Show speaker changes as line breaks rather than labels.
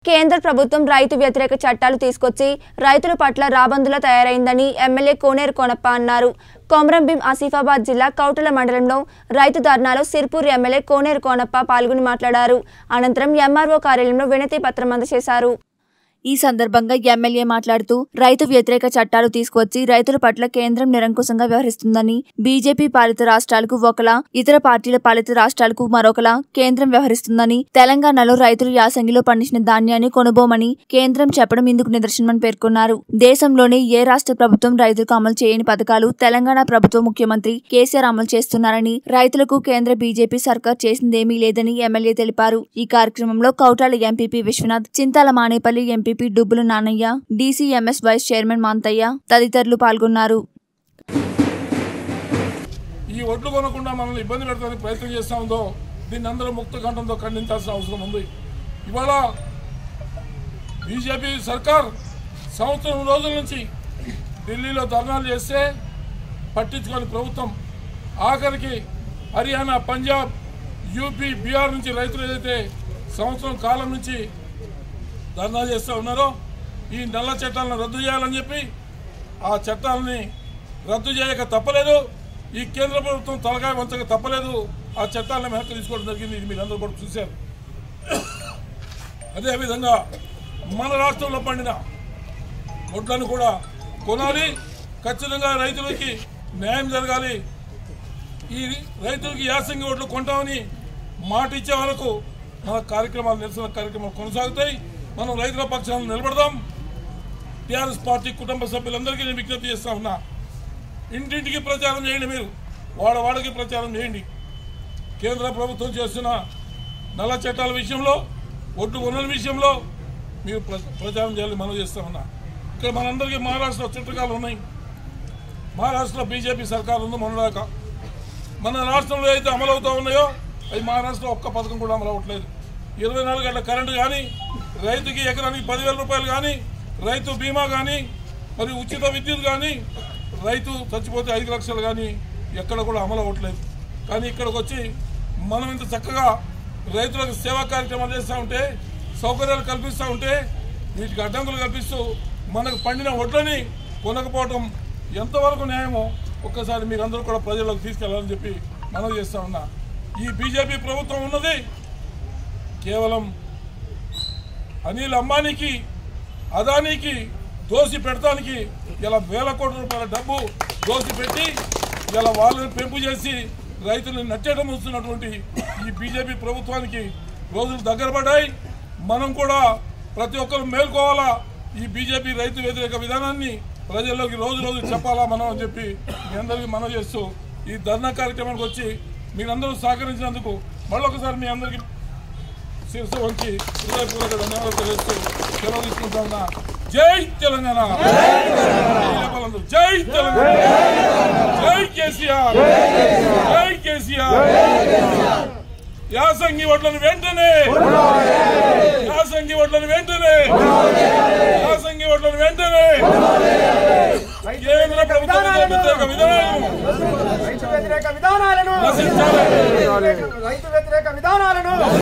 కేంద్ర ప్రభుత్వం రైతు వ్యతిరేక చట్టాలు తీసుకొచ్చి రైతుల పట్ల రాబందులా తయారైందని ఎమ్మెల్యే కోనేరు కోనప్ప అన్నారు. కొమరంభీం ఆసిఫాబాద్ జిల్లా కౌటల మండలంలో రైతు ధర్నాలో సిర్పూర్ ఎమ్మెల్యే కోనేరు కోనప్ప పాల్గొని మాట్లాడారు. అనంతరం ఎంఆర్ఓ కార్యాలయంలో వినతి పత్రం అందజేశారు. ఈ సందర్భంగా ఎమ్మెల్యే మాట్లాడుతూ రైతు వ్యతిరేక చట్టాలు తీసుకువచ్చి రైతుల పట్ల కేంద్రం నిరంకుశంగా వ్యవహరిస్తుందని, బీజేపీ పాలిత రాష్ట్రాలకు ఒకలా, ఇతర పార్టీల పాలిత రాష్ట్రాలకు మరొకలా కేంద్రం వ్యవహరిస్తుందని, తెలంగాణలో రైతులు యాసంగిలో పండించిన ధాన్యాన్ని కొనుగోమని కేంద్రం చెప్పడం ఇందుకు నిదర్శనమని పేర్కొన్నారు. దేశంలోనే ఏ రాష్ట్ర ప్రభుత్వం రైతులకు అమలు చేయని పథకాలు తెలంగాణ ప్రభుత్వ ముఖ్యమంత్రి కేసీఆర్ అమలు చేస్తున్నారని, రైతులకు కేంద్ర బీజేపీ సర్కార్ చేసిందేమీ లేదని ఎమ్మెల్యే తెలిపారు. ఈ కార్యక్రమంలో Kautala MPP Vishwanath, Chintala Manepalli MP Dubbula Nanaiah, DCMS vice chairman Manthaiah తదితరులు పాల్గొన్నారు.
ఈ ఒడ్లు కొనకుండా మనల్ని ఇబ్బంది పెడతానికి ప్రయత్నం చేస్తా ఉందో దీన్ని అందరూ ముక్త కంఠంతో ఖండించాల్సిన అవసరం ఉంది. ఇవాళ బీజేపీ సర్కార్ సంవత్సరం రోజుల నుంచి ఢిల్లీలో ధర్నాలు చేస్తే పట్టించుకొని ప్రభుత్వం ఆఖరికి హర్యానా, పంజాబ్, యూపీ, బీహార్ నుంచి రైతులు ఏదైతే సంవత్సరం కాలం నుంచి ధర్నా చేస్తూ ఉన్నారో ఈ నల్ల చట్టాలను రద్దు చేయాలని చెప్పి ఆ చట్టాలని రద్దు చేయక తప్పలేదు. ఈ కేంద్ర ప్రభుత్వం తలకాయ వంచక తప్పలేదు. ఆ చట్టాలను వెనక్కి తీసుకోవడం జరిగింది. ఇది మీరందరూ కూడా చూశారు. అదేవిధంగా మన రాష్ట్రంలో పండిన వడ్లను కూడా కొనాలి, ఖచ్చితంగా రైతులకి న్యాయం జరగాలి. ఈ రైతులకి యాసంగి వడ్లు కొంటామని మాట ఇచ్చే వరకు మన కార్యక్రమాలు, నిరసన కార్యక్రమాలు కొనసాగుతాయి. మనం రైతుల పక్షాలను నిలబడదాం. టీఆర్ఎస్ పార్టీ కుటుంబ సభ్యులందరికీ నేను విజ్ఞప్తి చేస్తా ఉన్నా, ఇంటింటికి ప్రచారం చేయండి. మీరు వాడవాడికి ప్రచారం చేయండి. కేంద్ర ప్రభుత్వం చేస్తున్న నల్ల చట్టాల విషయంలో, ఒడ్డు కొనుగోలు విషయంలో మీరు ప్రచారం చేయాలని మనం చేస్తా ఉన్నా. ఇక్కడ మనందరికీ మహారాష్ట్ర చుట్టకాలు ఉన్నాయి. మహారాష్ట్రలో బీజేపీ సర్కారు ఉంది. మొన్నదాకా మన రాష్ట్రంలో అయితే అమలవుతూ ఉన్నాయో అవి మహారాష్ట్రలో ఒక్క పథకం కూడా అమలు అవ్వట్లేదు. 24 గంటల కరెంటు కానీ, రైతుకి ఎకరానికి 10,000 రూపాయలు కానీ, రైతు బీమా కానీ, మరి ఉచిత విద్యుత్ కానీ, రైతు చచ్చిపోతే 5 లక్షలు కానీ ఎక్కడ కూడా అమలు అవ్వట్లేదు. కానీ ఇక్కడికి వచ్చి మనం ఇంత చక్కగా రైతులకు సేవా కార్యక్రమాలు చేస్తూ ఉంటే, సౌకర్యాలు కల్పిస్తూ ఉంటే, వీటికి అడ్డంకులు కల్పిస్తూ మనకు పండిన వడ్లని కొనకపోవటం ఎంతవరకు న్యాయమో ఒక్కసారి మీరందరూ కూడా ప్రజలకు తీసుకెళ్లాలని చెప్పి మనం చేస్తూ ఉన్నా. ఈ బీజేపీ ప్రభుత్వం ఉన్నది కేవలం అనిల్ అంబానీకి, అదానీకి దోసి పెడతానికి ఇలా వేల కోట్ల రూపాయల డబ్బు దోసి పెట్టి ఇలా వాళ్ళని పెంపు చేసి రైతులను నట్టేయడం వస్తున్నటువంటి ఈ బీజేపీ ప్రభుత్వానికి రోజులు దగ్గర పడ్డాయి. మనం కూడా ప్రతి ఒక్కరు మేల్కోవాలా. ఈ బీజేపీ రైతు వ్యతిరేక విధానాన్ని ప్రజల్లోకి రోజు రోజు చెప్పాలా మనం అని చెప్పి మీ అందరికీ మనం చేస్తూ ఈ ధర్నా కార్యక్రమానికి వచ్చి మీరందరూ సహకరించినందుకు మళ్ళొకసారి మీ అందరికీ శిరస్సు వంచి హృదయపూర్వక ధన్యవాదాలు తెలియజేస్తూ సెలవు తీసుకుంటా ఉన్నా. జై తెలంగాణ, జై తెలంగాణ, జై కేసీఆర్, జై కేసీఆర్. యాసంగి వడ్లను వెంటనే, యాసంగి వడ్లను వెంటనే, యాసంగి వడ్లను వెంటనే కేంద్ర ప్రభుత్వం వ్యతిరేక విధానాలను నశించాలి.